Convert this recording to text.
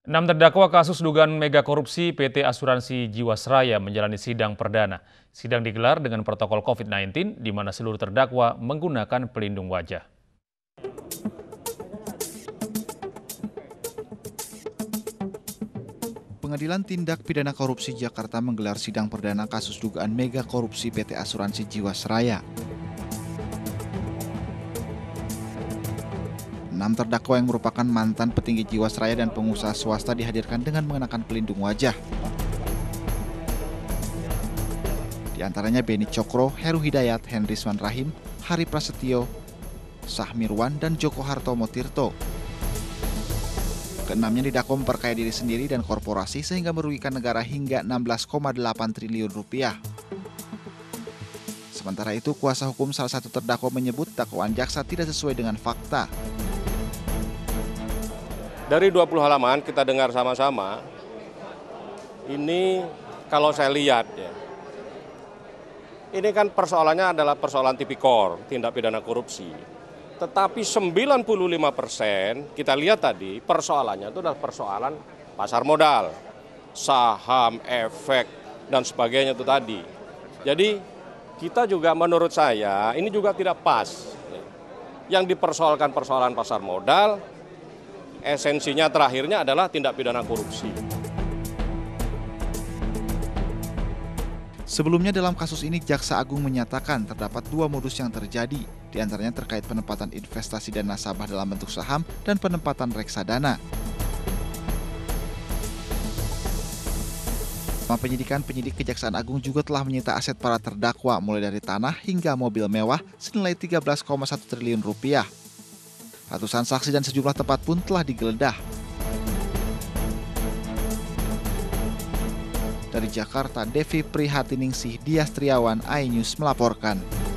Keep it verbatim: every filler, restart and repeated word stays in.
Enam terdakwa kasus dugaan mega korupsi P T Asuransi Jiwasraya menjalani sidang perdana. Sidang digelar dengan protokol COVID sembilan belas, di mana seluruh terdakwa menggunakan pelindung wajah. Pengadilan Tindak Pidana Korupsi Jakarta menggelar sidang perdana kasus dugaan mega korupsi P T Asuransi Jiwasraya. Enam terdakwa yang merupakan mantan petinggi Jiwasraya dan pengusaha swasta dihadirkan dengan mengenakan pelindung wajah. Di antaranya Beni Cokro, Heru Hidayat, Henriswan Rahim, Hari Prasetyo, Sahmirwan, dan Joko Hartomo Tirto. Keenamnya didakwa memperkaya diri sendiri dan korporasi sehingga merugikan negara hingga enam belas koma delapan triliun rupiah. Sementara itu, kuasa hukum salah satu terdakwa menyebut dakwaan jaksa tidak sesuai dengan fakta. Dari dua puluh halaman kita dengar sama-sama, ini kalau saya lihat ya, ini kan persoalannya adalah persoalan tipikor, tindak pidana korupsi. Tetapi sembilan puluh lima persen kita lihat tadi persoalannya itu adalah persoalan pasar modal, saham, efek, dan sebagainya itu tadi. Jadi kita juga menurut saya ini juga tidak pas. Yang dipersoalkan persoalan pasar modal, esensinya terakhirnya adalah tindak pidana korupsi. Sebelumnya dalam kasus ini, Jaksa Agung menyatakan terdapat dua modus yang terjadi, diantaranya terkait penempatan investasi dan nasabah dalam bentuk saham dan penempatan reksadana. Selama penyidikan, penyidik Kejaksaan Agung juga telah menyita aset para terdakwa, mulai dari tanah hingga mobil mewah senilai tiga belas koma satu triliun rupiah. Ratusan saksi dan sejumlah tempat pun telah digeledah. Dari Jakarta, Devi Prihatiningsih, Dias Triawan, iNews melaporkan.